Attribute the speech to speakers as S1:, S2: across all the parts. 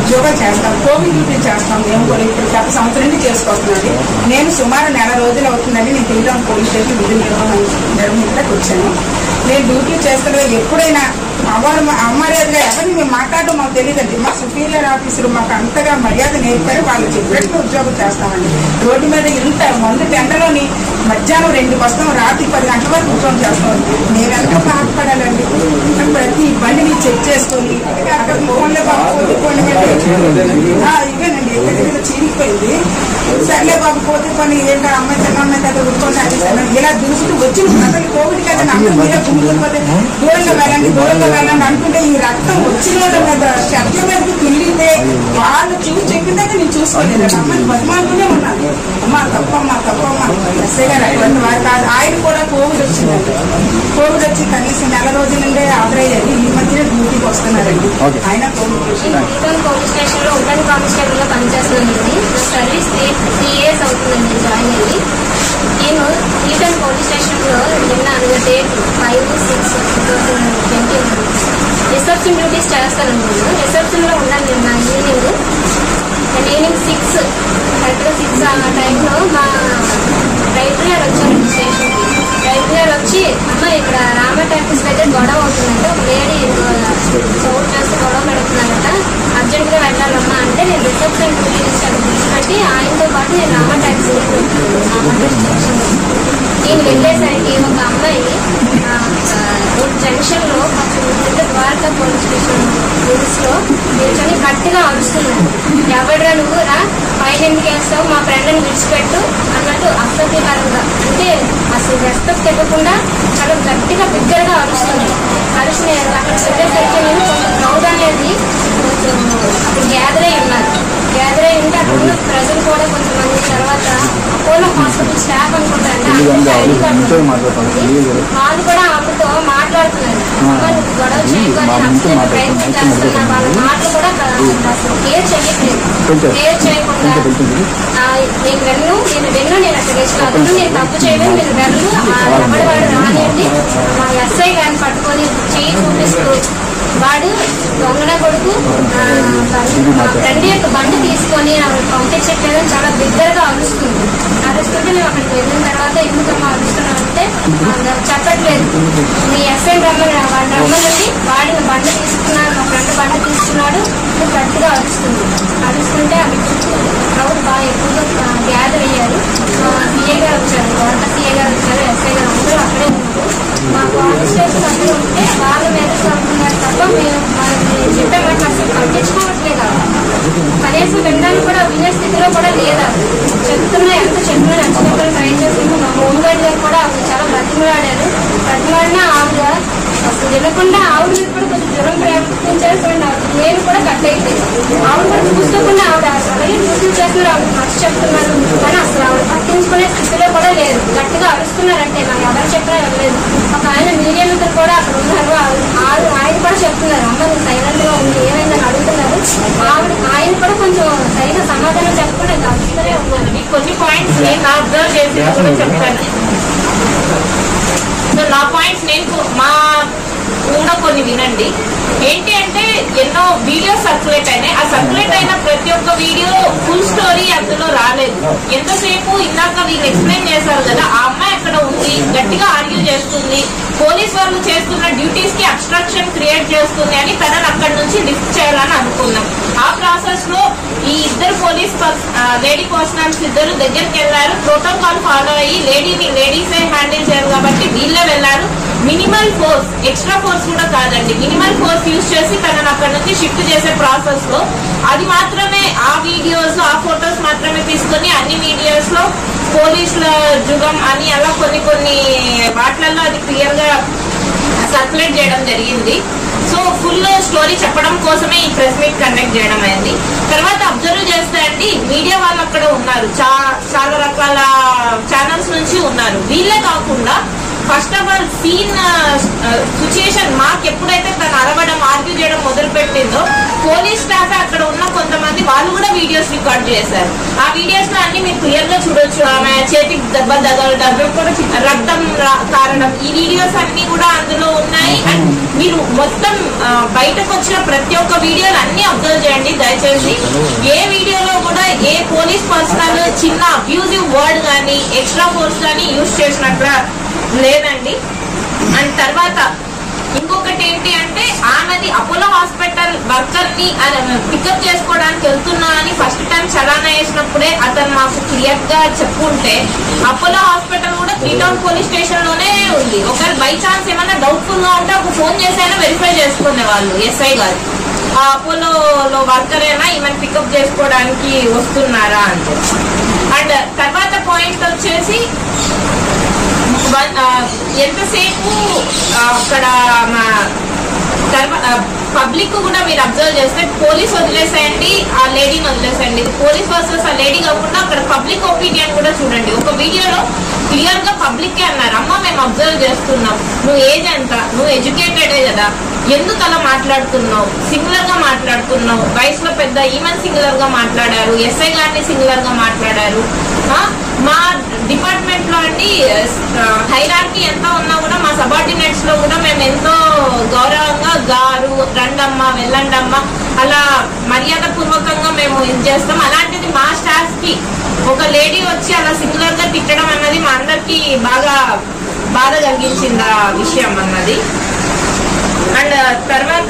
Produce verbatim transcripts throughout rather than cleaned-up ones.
S1: ఉద్యోగాలు చేస్తాం, Covid duty చేస్తాం. మేము కూడా ఇప్పుడు గత సంవత్సరం నుంచి చేసుకొస్తున్నాండి. నేను సుమారు నెల రోజులు అవుతుందండి నేను తిరిగాం పోలీస్ స్టేషన్ విధి నిర్వహణ నిర్వహించడానికి వచ్చాను. నేను డ్యూటీ చేస్తున్నా ఎప్పుడైనా అవారు అమర్యాదగా ఎవరిని మేము మాట్లాడడం మాకు తెలియదండి. మా సుపీరియర్ ఆఫీసర్ మాకు అంతగా మర్యాద నేర్పారు. వాళ్ళు చెప్పినట్టు ఉద్యోగం చేస్తామండి. రోడ్డు మీద ఇంత మందు టెంటలోని మధ్యాహ్నం రెండుకి వస్తాం, రాత్రి పది గంటల వరకు ఉద్యోగం చేస్తామండి. మేమెంత బాధపడాలండి. ప్రతి బండిని చెక్ చేసుకొని అక్కడ ఫోన్లో బాబు పోతే ఇవేనండి ఎక్కడ చీరిపోయింది. సర్లే బాబు పోతే పని ఏంటో అమ్మాయి చిన్న అమ్మాయి కదా ఉడుకోండి ఇలా దురుకుతూ వచ్చి అసలు కోవిడ్ కదా మీరే గుమ్ముకపోతే దూరంగా వెళ్ళండి దూరంగా వెళ్ళండి అనుకుంటే ఈ రక్తం వచ్చిన వాళ్ళ మీద చెట్ల మీదకి తుల్లితే వాళ్ళు చూసి చెప్పిందాక నేను చూసుకోలేదు. అమ్మాయి బతిమాలుతూనే ఉన్నాను. అమ్మా తప్పమ్మా తప్పమ్మా ఎస్ఐ గారు అటువంటి వారు కాదు. ఆయన కూడా కోవిడ్ వచ్చిందండి. కోవిడ్ వచ్చి కనీసం నెల రోజుల నుండే ఆదరయ్యారు. ఈ మధ్య డ్యూటీకి వస్తున్నారండి. ఆయన కోవిడ్
S2: పోలీస్ స్టేషన్ లో ఉమెన్ కానిస్టేబుల్ లో పనిచేస్తున్నానండి. సర్వీస్ త్రీ త్రీ ఇయర్స్ అవుతుందండి జాయిన్ అయ్యి. నేను ఈటన్ పోలీస్ స్టేషన్ లో నిన్న date five six two thousand twenty reception duties చేస్తానండి. నేను రిసెప్షన్ లో ఉన్నాను నిన్న ఈవినింగ్ ఈవినింగ్ సిక్స్ కరెక్ట్గా సిక్స్ ఆ టైంలో మా రైటర్ గారు వచ్చారండి స్టేషన్కి. రైటర్ గారు వచ్చి అమ్మ ఇక్కడ రామ టెంపుల్స్ దగ్గర గొడవ అవుతుందంటే ఒక లేడీ చోటు చేస్తే గొడవ పెడుతున్నారట, అర్జెంట్గా వెళ్ళాలమ్మా అంటే నేను రిసెప్షన్ డ్యూటీస్ పెట్టి ఆయనతో పాటు నేను రామ ట్యాక్సీ నేను వెళ్ళేసరికి ఒక అమ్మాయి జంక్షన్ లో ద్వారకా పోలీస్ స్టేషన్ రూల్స్ లో నిల్చొని గట్టిగా అరుస్తున్నాను. ఎవడరా నువ్వు రా పైన ఎందుకు వేస్తావు మా ఫ్రెండ్ని విడిచిపెట్టు అన్నట్టు అసభ్యకరంగా అంటే అసలు రెస్పెక్ట్ ఇవ్వకుండా చాలా గట్టిగా బిగ్గరగా అరుస్తున్నాను. అరుసిన అక్కడ చెప్పేసరికి నేను కొంచెం క్రౌడ్ అనేది కొంచెం అక్కడ గ్యాదర్ అయి ఉన్నారు. గ్యాదర్ అయి ఉంటే అక్కడ ఉన్న ప్రజలు కూడా కొంతమంది తర్వాత అపోలో హాస్పిటల్ స్టాఫ్ అనుకుంటారంటే వాళ్ళు కూడా ఆమెతో మాట్లాడుతున్నారు. గొడవ చేయకుండా ప్రయత్నం చేస్తున్నా వాళ్ళ మాటలు కూడా అసలు కేర్ చేయట్లేదు. కేర్ చేయకుండా నేను వెళ్ళు నేను వెళ్ళు నేను అక్కడ వేసుకోవాలి నేను తప్పు చేయలేదు నేను వెళ్ళు ఎవరి వాడు రానియండి మా ఎస్ఐ గారిని పట్టుకొని చేయి చూపిస్తూ వాడు దొంగన కొడుకు మా ఫ్రెండ్ యొక్క బండి తీసుకొని పంపించట్లేదని చాలా బిగ్గరగా అరుస్తుంది. అరుస్తుంటే మేము అక్కడికి వెళ్ళిన తర్వాత ఎందుకమ్మా అరుస్తున్నామంటే చెప్పట్లేదు మీ ఎస్ఐ రమ్మని వాడు రమ్మనండి వాడిని బండి తీసుకున్నాడు మా ఫ్రెండ్ బండి తీసుకున్నాడు గట్టిగా అరుస్తుంది. అరుస్తుంటే అక్కడ క్రౌడ్ బాగా ఎక్కువగా గ్యాదర్ అయ్యారు. సిఏ గారు వచ్చారు, గవర్న సిఏ గారు వచ్చారు, ఎస్ఐ గారు అందరూ అక్కడే ఉన్నారు. మా కానిస్టేబుల్స్ అందరూ ఉంటే వాళ్ళ మీద చదువుతున్నారు తప్ప మేము వాళ్ళని చెప్పే మాట అసలు పట్టించుకోవట్లేదు. కనీసం వినడానికి కూడా వినే స్థితిలో కూడా లేదా. చెప్తున్నా ఎంత చెప్పినా నచ్చినప్పుడు ట్రై చేసింది. మా హోమ్ గార్డ్ గారు కూడా ఆవిడ చాలా బ్రతిమలాడారు. బ్రతిమలాడినా ఆవిడ అసలు వినకుండా ఆవిడ మీద కూడా కొంచెం జ్వరం ప్రయత్నించాల్సిన నేను కూడా కట్ అయిపోయింది. ఆవిడ కూడా చూసుకోకుండా ఆవిడ అలాగే డ్యూటీ చేస్తున్నారు, ఆవిడ నచ్చి చెప్తున్నారు కానీ అసలు ఆవిడ పట్టించుకునే స్థితిలో కూడా లేదు. గట్టిగా అరుస్తున్నారంటే నాకు ఎవరు చెప్పినా వెళ్ళలేదు. ఒక ఆయన మీడియా మిత్రులు కూడా అక్కడ ఉన్నారు. ఆవిడ ఆయన కూడా చెప్తున్నారు అమ్మ నువ్వు సైలెంట్ గా ఉంది ఏమైందని అడుగుతున్నారు. ఆవిడ ఆయన కూడా కొంచెం సరిగా సమాధానం చెప్పకుండా అడుగుతూనే ఉన్నారు.
S3: కొన్ని పాయింట్స్ నేను అబ్జర్వ్ చేసి చెప్తాను. సో నా పాయింట్స్ నేను మా కూడా కొన్ని వినండి. ఏంటి అంటే ఎన్నో వీడియోస్ సర్క్యులేట్ అయినాయి. ఆ సర్క్యులేట్ అయిన ప్రతి ఒక్క వీడియో ఫుల్ స్టోరీ అందులో రాలేదు. ఎంతసేపు ఇందాక వీళ్ళు ఎక్స్ప్లెయిన్ చేశారు కదా ఆ అమ్మాయి అక్కడ ఉంది గట్టిగా ఆర్గ్యూ చేస్తుంది, పోలీస్ వాళ్ళు చేస్తున్న డ్యూటీస్ కి అబ్స్ట్రక్షన్ క్రియేట్ చేస్తుంది అని తనని అక్కడ నుంచి లిఫ్ట్ చేయాలని అనుకున్నాం. ఆ ప్రాసెస్ లో ఈ ఇద్దరు పోలీస్ లేడీ పర్సనల్స్ ఇద్దరు దగ్గరికి వెళ్లారు. ప్రోటోకాల్ ఫాలో అయ్యి లేడీని లేడీసే హ్యాండిల్ చేయాలి కాబట్టి వీళ్ళే వెళ్లారు. మినిమల్ ఫోర్స్ ఎక్స్ట్రా ఫోర్స్ కూడా కాదండి, మినిమల్ ఫోర్స్ యూజ్ చేసి తనను అక్కడ నుంచి షిఫ్ట్ చేసే ప్రాసెస్ లో అది మాత్రమే ఆ వీడియోస్ ఆ ఫొటోస్ మాత్రమే తీసుకొని అన్ని వీడియోస్ లో పోలీసుల జుగం అని అలా కొన్ని కొన్ని వాటిలలో అది క్లియర్ గా సర్క్యులేట్ చేయడం జరిగింది. సో ఫుల్ స్టోరీ చెప్పడం కోసమే ఈ ప్రెస్ మీట్ కండక్ట్ చేయడం అయింది. తర్వాత అబ్జర్వ్ చేస్తే అండి మీడియా వాళ్ళు అక్కడ ఉన్నారు, చాలా రకాల ఛానల్స్ నుంచి ఉన్నారు. వీళ్ళే కాకుండా first of all scene situation మాకు ఎప్పుడైతే తను అరవడం ఆర్గ్యూ చేయడం మొదలు పెట్టిందో పోలీస్ స్టాఫ్ అక్కడ ఉన్న కొంతమంది వాళ్ళు కూడా వీడియోస్ రికార్డ్ చేశారు. ఆ వీడియోస్ లో అన్ని మీరు క్లియర్ గా చూడొచ్చు. ఆమె చేతికి దెబ్బ తగలడం రక్తం కారణం ఈ వీడియోస్ అన్ని కూడా అందులో ఉన్నాయి. అండ్ మీరు మొత్తం బయటకు వచ్చిన ప్రతి ఒక్క వీడియోలు అన్ని అబ్జర్వ్ చేయండి దయచేసి. ఏ వీడియోలో కూడా ఏ పోలీస్ పర్సనల్ చిన్న అబ్యూజివ్ వర్డ్ కానీ ఎక్స్ట్రా ఫోర్స్ కానీ యూజ్ చేసినట్టు లేదండి. అండ్ తర్వాత ఇంకొకటి ఏంటి అంటే ఆమెది అపోలో హాస్పిటల్ వర్కర్ ని పికప్ చేసుకోవడానికి వెళ్తున్నా అని ఫస్ట్ టైం చలానా వేసినప్పుడే అతను మాకు క్లియర్ గా చెప్పుంటే అపోలో హాస్పిటల్ కూడా త్రీ టౌన్ పోలీస్ స్టేషన్ లోనే ఉంది. ఒకవేళ బై ఛాన్స్ ఏమైనా డౌట్ఫుల్ గా ఉంటే ఒక ఫోన్ చేసైనా వెరిఫై చేసుకునే వాళ్ళు ఎస్ఐ గారు ఆ అపోలోలో వర్కర్ అయినా ఈమెను పికప్ చేసుకోవడానికి వస్తున్నారా అంటే. అండ్ తర్వాత పాయింట్ వచ్చేసి ఎంతసేపు అక్కడ పబ్లిక్ కూడా మీరు అబ్జర్వ్ చేస్తే పోలీస్ వదిలేసేయండి, ఆ లేడీని వదిలేసేయండి. పోలీస్ వర్సెస్ ఆ లేడీ కాకుండా అక్కడ పబ్లిక్ ఒపీనియన్ కూడా చూడండి. ఒక వీడియోలో క్లియర్ గా పబ్లిక్ అన్నారు, అమ్మ మేము అబ్జర్వ్ చేస్తున్నాం, నువ్వు ఏజ్ ఎంత, నువ్వు ఎడ్యుకేటెడే కదా, ఎందుకు అలా మాట్లాడుతున్నావు, సింగులర్ గా మాట్లాడుతున్నావు, వయసులో పెద్ద ఈవెన్ సింగులర్ గా మాట్లాడారు, ఎస్ఐ గారిని సింగులర్ గా మాట్లాడారు. మా డిపార్ట్మెంట్ లో అండి హైరార్కీ ఎంత ఉన్నా కూడా మా సబార్డినేట్స్ లో కూడా మేము ఎంతో గౌరవంగా గారు, రండమ్మ, వెళ్ళండమ్మ అలా మర్యాద పూర్వకంగా మేము ఇది చేస్తాం. అలాంటిది మా స్టాఫ్ కి ఒక లేడీ వచ్చి అలా సింగులర్ గా తిట్టడం అన్నది మా అందరికి బాగా బాధ కలిగించింది ఆ విషయం అన్నది. అండ్ తర్వాత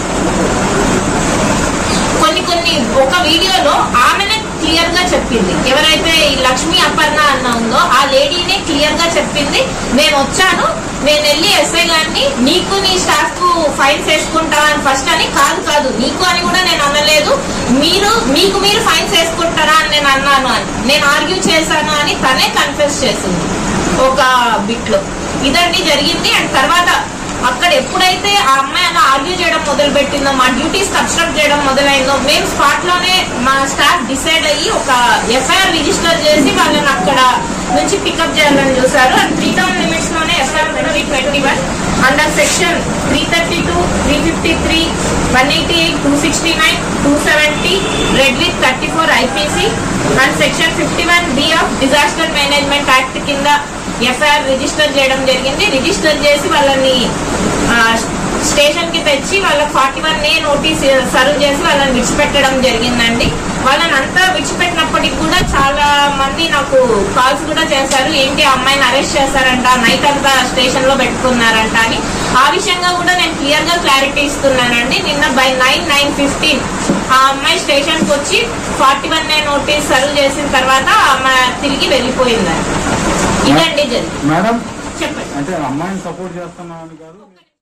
S3: కొన్ని కొన్ని ఒక వీడియోలో ఆమెనే క్లియర్ గా చెప్పింది, ఎవరైతే ఈ లక్ష్మీ అపర్ణ అన్న ఉందో ఆ లేడీనే క్లియర్ గా చెప్పింది, నేను వచ్చాను, నేను వెళ్ళి ఎస్ఐ గారిని నీకు నీ స్టాఫ్ కు ఫైన్స్ వేసుకుంటావా అని ఫస్ట్ అని, కాదు కాదు నీకు అని కూడా నేను అనలేదు, మీరు మీకు మీరు ఫైన్స్ వేసుకుంటారా అని నేను అన్నాను అని నేను ఆర్గ్యూ చేశాను అని తనే కన్ఫెస్ చేసింది ఒక బిట్ లో. ఇదండి జరిగింది. అండ్ తర్వాత అక్కడ ఎప్పుడైతే ఆ అమ్మాయి అలా ఆర్గ్యూ చేయడం మొదలు పెట్టిందో, మా డ్యూటీస్ కన్స్ట్రక్ట్ చేయడం మొదలైందో, మేము స్పాట్ లోనే మా స్టాఫ్ డిసైడ్ అయ్యి ఒక ఎఫ్ఐఆర్ రిజిస్టర్ చేసి వాళ్ళని అక్కడ నుంచి పికప్ చేయాలని చూసారు. అండ్ త్రీ టౌన్ లిమిట్స్ లోనే FIR twenty twenty one under section three thirty two three fifty three one eighty eight two sixty nine two seventy read with thirty four IPC and section fifty one B of disaster management act కింద FIR register చేయడం జరిగింది. Register చేసి వాళ్ళని station కి తెచ్చి వాళ్ళకి forty one A notice serve చేసి వాళ్ళని విడిచిపెట్టడం జరిగిందండి. వాళ్ళని అంతా విడిచిపెట్టినప్పటికి కూడా చాలా మంది నాకు కాల్స్ కూడా చేశారు, ఏంటి ఆ అమ్మాయిని అరెస్ట్ చేశారంట, నైట్ అంతా స్టేషన్ లో పెట్టుకున్నారంట అని. ఆ విషయంగా కూడా నేను క్లియర్ గా క్లారిటీ ఇస్తున్నానండి. నిన్న బై నైన్ నైన్ ఫిఫ్టీన్ ఆ అమ్మాయి స్టేషన్ కి వచ్చి forty one A notice serve చేసిన తర్వాత ఆ అమ్మాయి తిరిగి వెళ్ళిపోయిందండి. ఇదండి జరిగింది.
S4: మేడం
S3: చెప్పండి.
S4: అంటే అమ్మాయిని సపోర్ట్ చేస్తున్నామని కాదు.